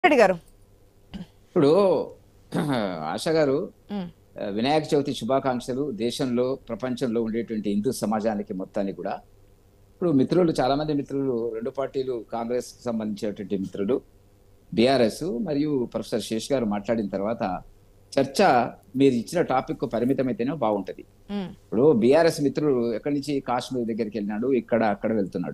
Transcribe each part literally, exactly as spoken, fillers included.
రెడ్డి గారు ఇప్పుడు ఆశా గారు వినాయక చవితి శుభాకాంక్షలు దేశంలో ప్రపంచంలో ఉండేటువంటి హిందూ సమాజానికి మొత్తానికి కూడా. ఇప్పుడు మిత్రులు చాలా మంది మిత్రులు రెండు పార్టీలు కాంగ్రెస్ కి సంబంధించినటువంటి మిత్రులు బీఆర్ఎస్ మరియు ప్రొఫెసర్ శేష్ గారు మాట్లాడిన తర్వాత చర్చ మీరు ఇచ్చిన టాపిక్ పరిమితమైతేనే బాగుంటది. ఇప్పుడు బీఆర్ఎస్ మిత్రులు ఎక్కడి నుంచి కాశ్మీర్ దగ్గరికి వెళ్ళినాడు, ఇక్కడ అక్కడ వెళ్తున్నాడు.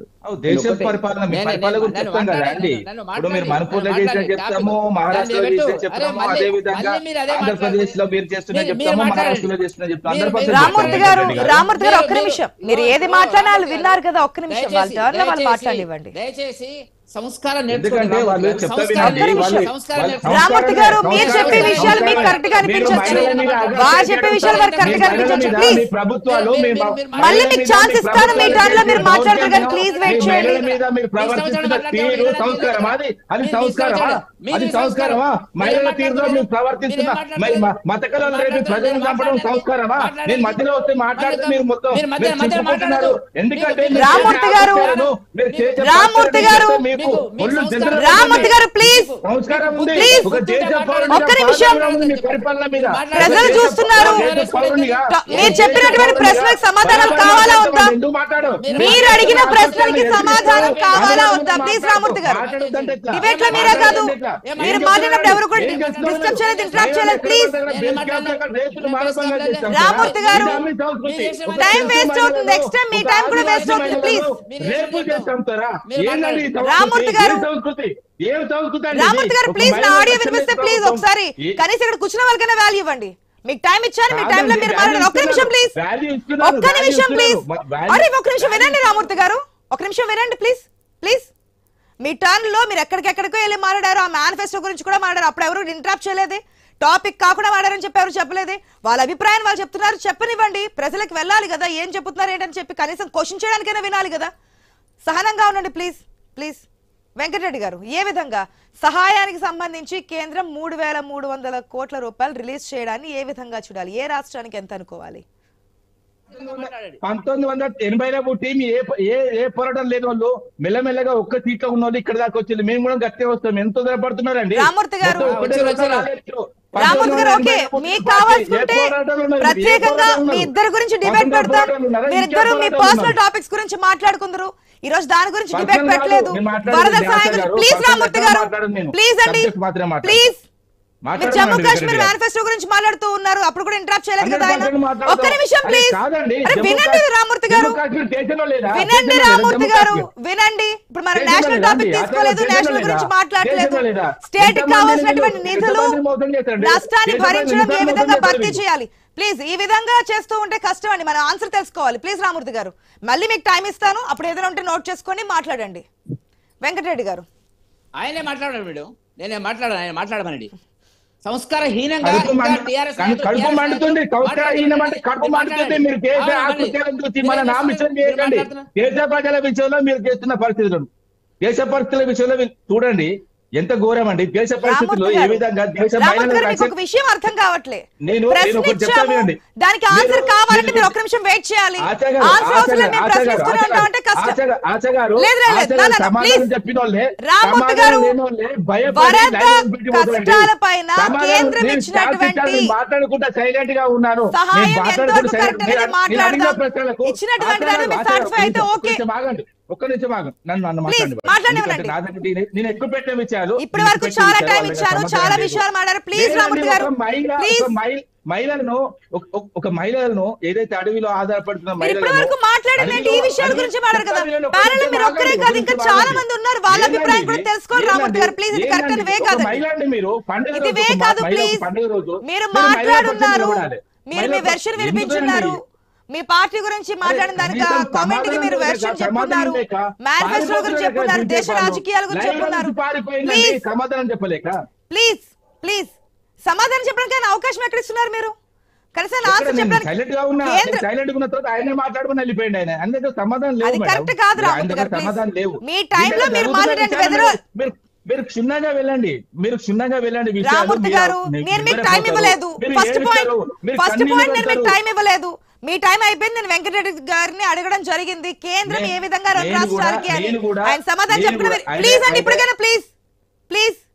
రామూర్తి గారు రామూర్తి గారు ఒక్క నిమిషం, మీరు ఏది మాట్లాడినా వాళ్ళు విన్నారు కదా, ఒక్క నిమిషం వాళ్ళ టర్న్ లో వాళ్ళు మాట్లాడివ్వండి. దయచేసి సంస్కారం రామూర్తి గారు మీరు చెప్పే విషయాలు మీకు కరెక్ట్ గా అనిపించవచ్చు, వారు చెప్పే విషయాలు వారు కరెక్ట్ గా అనిపించవచ్చు. ప్లీజ్ మళ్ళీ మీకు ఛాన్స్ ఇస్తాను, మీ టర్న్ లో మీరు మాట్లాడతారు కానీ ప్లీజ్ వెయిట్ చేయండి. మహిళల తీరులో మీరు ప్రవర్తిస్తున్న ప్రజలను చంపడం సంస్కారమా? నేను మధ్యలో వస్తే మాట్లాడితే మీరు మొత్తం ఎందుకంటే రామూర్తి గారు రామూర్తి గారు రామూర్తి గారు ప్లీజ్ ప్లీజ్ ఒక్క నిమిషం, ప్రజలు చూస్తున్నారు. మీరు చెప్పినటువంటి ప్రశ్నలకు సమాధానం కావాలా వద్దా? మీరు అడిగిన ప్రశ్నలకి సమాధానం కావాలా వద్దా? ప్లీజ్ రామూర్తి గారు, డిబేట్ లో మీరే కాదు, మీరు మాట్లాడినప్పుడు ఎవరు కూడా డిస్టర్బ్ చేయలేదు, ఇంటరప్ట్ చేయలేదు. Please Ramurthy garu time waste అవుతుంది, నెక్స్ట్ టైం మీ టైం కూడా వేస్ట్ అవుతుంది. ప్లీజ్ రామూర్తి గారు రామూర్తి గారు ప్లీజ్ నా ఆడియో వినిపిస్తే ప్లీజ్ ఒకసారి కనీసం ఇక్కడ కూర్చున్న వాళ్ళకైనా వాల్యూ ఇవ్వండి. మీకు టైం ఇచ్చాను, మీ టైంలో మీరు మాట్లాడండి. ఒక్క నిమిషం ప్లీజ్, ఒక్క నిమిషం ప్లీజ్, అరే ఒక్క నిమిషం వినండి రామూర్తి గారు, ఒక నిమిషం వినండి ప్లీజ్ ప్లీజ్. మీ టర్న్ లో మీరు ఎక్కడికెక్కడికో వెళ్ళి మాట్లాడారు, ఆ మేనిఫెస్టో గురించి కూడా మాట్లాడారు, అప్పుడు ఎవరు ఇంటరప్ట్ చేయలేదే, టాపిక్ కాకుండా మాట్లాడారని చెప్పి ఎవరు చెప్పలేదే, వాళ్ళ అభిప్రాయం వాళ్ళు చెప్తున్నారు, చెప్పనివ్వండి. ప్రజలకు వెళ్ళాలి కదా, ఏం చెప్తున్నారు ఏంటని చెప్పి కనీసం క్వశ్చన్ చేయడానికైనా వినాలి కదా. సహనంగా ఉండండి ప్లీజ్ ప్లీజ్. వెంకటరెడ్డి గారు, ఏ విధంగా సహాయానికి సంబంధించి కేంద్రం మూడు వేల మూడు వందల కోట్ల రూపాయలు రిలీజ్ చేయడాన్ని ఏ విధంగా చూడాలి, ఏ రాష్ట్రానికి ఎంత అనుకోవాలి? పంతొమ్మిది వందల ఎనభైలో పుట్టి ఏ ఏ పోరాటం లేని వాళ్ళు మెల్లమెల్లగా ఒక్క సీట్లో ఉన్న వాళ్ళు ఇక్కడ దాకా వచ్చింది. మేము కూడా గట్టే వస్తాం. ఎంత తొందరపడుతున్నారండి రామూర్తి గారు. రామూర్తి గారు ఓకే, మీకు కావాల్సింటే ప్రత్యేకంగా మీ ఇద్దరు గురించి డిబేట్ పెడతాం, మీరిద్దరు మీ పర్సనల్ టాపిక్స్ గురించి మాట్లాడుకుందరు. ఈ రోజు దాని గురించి డిబేట్ పెట్టలేదు. వరద సాయం ప్లీజ్ రామూర్తి గారు ప్లీజ్ అండి ప్లీజ్. మీరు జమ్మూ కాశ్మీర్ మేనిఫెస్టో గురించి మాట్లాడుతూ ఉన్నారు, అప్పుడు కూడా ఇంటరప్ట్ చేయలేదు కదా ఆయన. ఒక్క నిమిషం ప్లీజ్, వినండి రామూర్తి గారు, వినండి రామూర్తి గారు వినండి. ఇప్పుడు మనం నేషనల్ టాపిక్ తీసుకోలేదు, నేషనల్ గురించి మాట్లాడలేదు. స్టేట్ కి కావాల్సినటువంటి నిధులు నష్టాన్ని భరించడం ఏ విధంగా భర్తీ చేయాలి, ప్లీజ్. ఈ విధంగా చేస్తూ ఉంటే కష్టం అండి, మన ఆన్సర్ తెలుసుకోవాలి. ప్లీజ్ రామూర్తి గారు, మళ్ళీ మీకు టైం ఇస్తాను, అప్పుడు ఏదైనా ఉంటే నోట్ చేసుకొని మాట్లాడండి. వెంకటరెడ్డి గారు ఆయనే మాట్లాడారు, వీడు నేనే మాట్లాడాను, ఆయన మాట్లాడమనండి. సంస్కారహీనంగా కడుపు మండుతుంది, సంస్కారహీనం అంటే కడుపు మండుతుంది. మీరు చేసే ఆకృత్యాలను చూసి మన నా విషయం చేయకండి. దేశ ప్రజల విషయంలో మీరు చేస్తున్న పరిస్థితులు, దేశ పరిస్థితుల విషయంలో చూడండి ఎంత ఘోరం అండి. దేశ పరిస్థితుల్లో ఏ విధంగా దేశ ఒక విషయం అర్థం కావట్లేదు. దానికి ఆన్సర్ కావాలంటే మీరు ఒక నిమిషం వెయిట్ చేయాలి. రామూర్తి గారు వరద కష్టాల పైన కేంద్రం ఇచ్చినటువంటి మాట్లాడుకుంటా సైలెంట్ గా ఉన్నాను. సహాయం ఎంతవరకు కరెక్ట్ అనేది మాట్లాడదాం. ఇచ్చినటువంటి దాన్ని మీరు సాటిస్ఫై అయితే ఓకే. ఒక్క నిమిషం ఆగండి, నన్ను నన్ను మాట్లాడండి. నేను ఎక్కువ పెట్టే విషయాలు ఇప్పటి వరకు చాలా టైం ఇచ్చాను, చాలా విషయాలు మాట్లాడారు. ప్లీజ్ రామూర్తి గారు మహిళలను ఒక మహిళలను ఏదైతే అడవిలో ఆధారపడుతున్న మహిళలకు మాట్లాడండి, ఈ విషయాల గురించి మాట్లాడారు కదా. ప్యానెల్ లో మీరు ఒక్కరే కాదు, ఇంకా చాలా మంది ఉన్నారు, వాళ్ళ అభిప్రాయం కూడా తెలుసుకోవాలి. రామూర్తి గారు ప్లీజ్, ఇది కరెక్ట్ వే కాదు, ఇది వే కాదు. ప్లీజ్ మీరు మాట్లాడున్నారు, మీరు మీ వెర్షన్ వినిపించున్నారు, మీ పార్టీ గురించి మాట్లాడిన దానికి కామెంట్ కి మీరు వెర్షన్ చెప్పున్నారు, మేనిఫెస్టో గురించి చెప్పున్నారు, దేశ రాజకీయాల గురించి చెప్పున్నారు. సమాధానం చెప్పలేక ప్లీజ్ ప్లీజ్ సమాధానం చెప్పడానికి అవకాశం ఎక్కడ ఇస్తున్నారు మీరు? కనీసం ఆన్సర్ చెప్పడానికి అది కరెక్ట్ కాదు రామూర్తి గారు. మీ టైంలో మీరు మాట్లాడండి. మీరు క్షుణ్ణంగా వెళ్ళండి, మీరు క్షుణ్ణంగా వెళ్ళండి. రామూర్తి గారు నేను మీకు టైం ఇవ్వలేదు. ఫస్ట్ పాయింట్ ఫస్ట్ పాయింట్ నేను మీకు టైం ఇవ్వలేదు. మీ టైం అయిపోయింది. నేను వెంకటరెడ్డి గారిని అడగడం జరిగింది కేంద్రం ఏ విధంగా రెండు రాష్ట్రాలకి అని. ఆయన సమాధానం చెప్పండి ప్లీజ్ అండి, ఇప్పటికైనా ప్లీజ్ ప్లీజ్